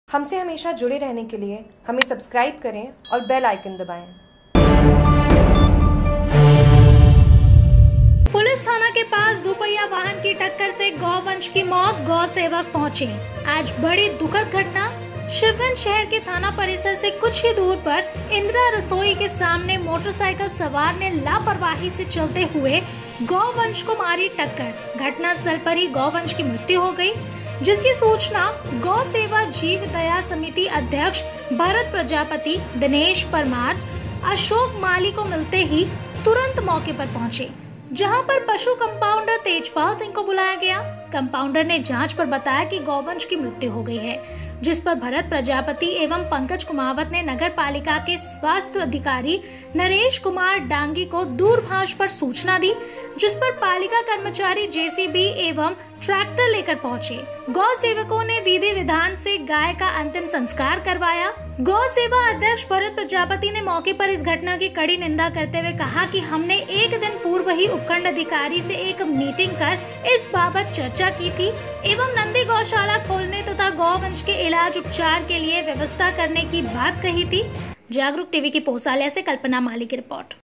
हमसे हमेशा जुड़े रहने के लिए हमें सब्सक्राइब करें और बेल आइकन दबाएं। पुलिस थाना के पास दोपहिया वाहन की टक्कर से गौवंश की मौत, गौ सेवक पहुंचे। आज बड़ी दुखद घटना। शिवगंज शहर के थाना परिसर से कुछ ही दूर पर इंदिरा रसोई के सामने मोटरसाइकिल सवार ने लापरवाही से चलते हुए गौवंश को मारी टक्कर। घटनास्थल पर ही गौवंश की मृत्यु हो गई, जिसकी सूचना गौ सेवा जीव दया समिति अध्यक्ष भरत प्रजापति, दिनेश परमार, अशोक माली को मिलते ही तुरंत मौके पर पहुंचे, जहां पर पशु कंपाउंडर तेजपाल सिंह को बुलाया गया। कंपाउंडर ने जांच पर बताया कि गौवंश की मृत्यु हो गई है, जिस पर भरत प्रजापति एवं पंकज कुमावत ने नगर पालिका के स्वास्थ्य अधिकारी नरेश कुमार डांगी को दूरभाष पर सूचना दी, जिस पर पालिका कर्मचारी जेसीबी एवं ट्रैक्टर लेकर पहुंचे। गौ सेवकों ने विधि विधान से गाय का अंतिम संस्कार करवाया। गौ सेवा अध्यक्ष भरत प्रजापति ने मौके पर इस घटना की कड़ी निंदा करते हुए कहा कि हमने एक दिन पूर्व ही उपखंड अधिकारी से एक मीटिंग कर इस बाबत चर्चा की थी एवं नंदी गौशाला खोलने तथा गौवंश के इलाज उपचार के लिए व्यवस्था करने की बात कही थी। जागरूक टीवी की पोसालिया से कल्पना माली की रिपोर्ट।